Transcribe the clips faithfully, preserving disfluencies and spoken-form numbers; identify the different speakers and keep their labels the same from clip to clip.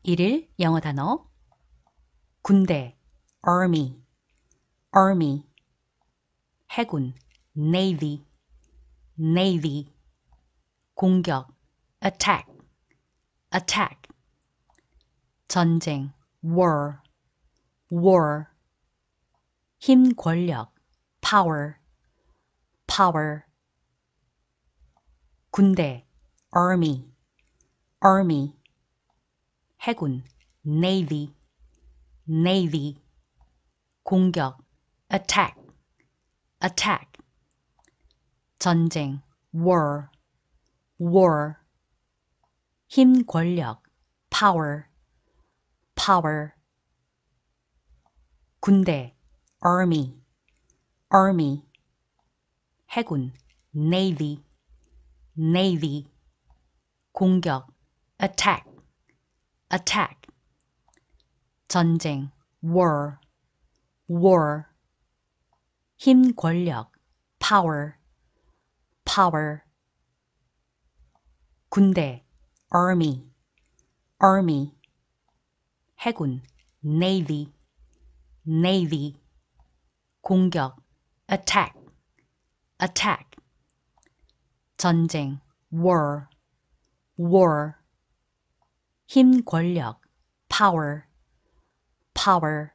Speaker 1: 일일 영어 단어 군대 army, army 해군 navy, navy 공격 attack, attack 전쟁 war, war 힘 권력 power, power 군대 army, army 해군 navy, navy 공격 attack, attack 전쟁 war, war 힘 권력 power, power 군대 army, army 해군 navy, navy 공격 attack, attack 전쟁 war, war 힘 권력 power, power 군대 army, army 해군 navy, navy 공격 attack, attack 전쟁 war, war 힘 권력 power, power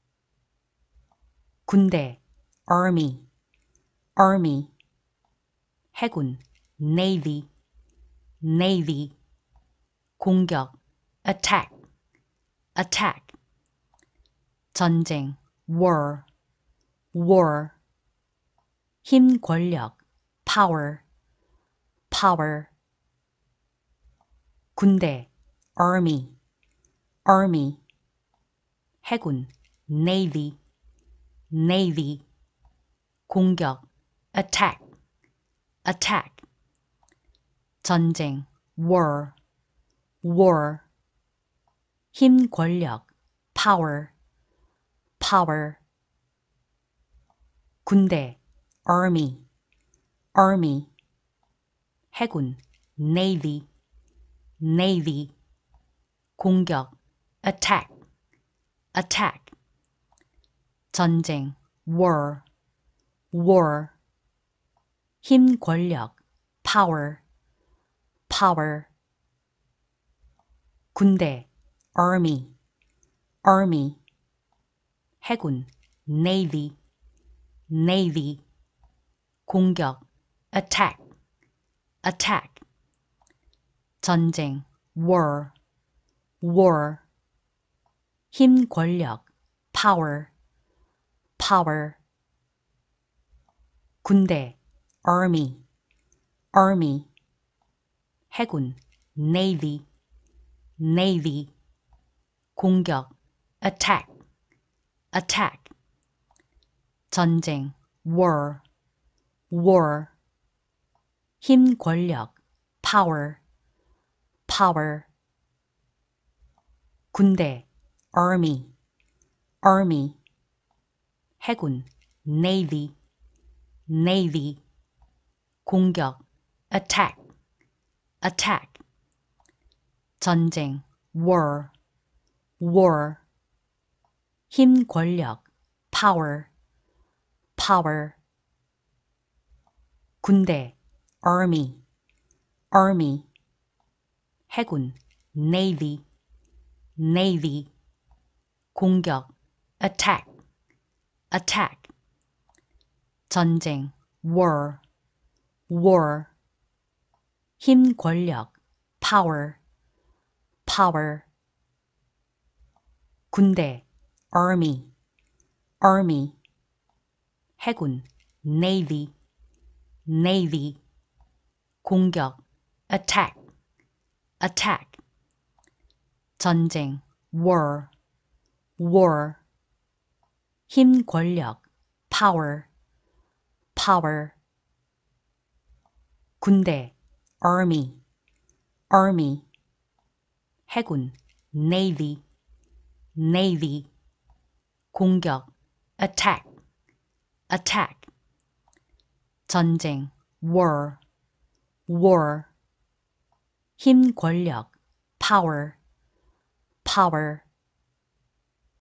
Speaker 1: 군대 army, army 해군 navy, navy 공격 attack, attack 전쟁 war, war 힘 권력 power, power 군대 army, army 해군 navy, navy 공격 attack, attack 전쟁 war, war 힘 권력 power, power 군대 army, army 해군 navy, navy 공격 attack, attack 전쟁 war, war 힘 권력 power, power 군대 army, army 해군 navy, navy 공격 attack, attack 전쟁 war, war 힘 권력 power, power 군대 army, army 해군 navy, navy 공격 attack, attack 전쟁 war, war 힘 권력 power, power 군대 army, army 해군 navy, navy 공격 attack, attack 전쟁 war, war 힘 권력 power, power 군대 army, army 해군 navy, navy 공격 attack, attack 전쟁 war, war 힘 권력 power, power 군대 army, army 해군 navy, navy 공격 attack, attack 전쟁 war, war 힘 권력 power, power 군대 army, army 해군 navy, navy 공격 attack, attack 전쟁 war, war 힘 권력 power, power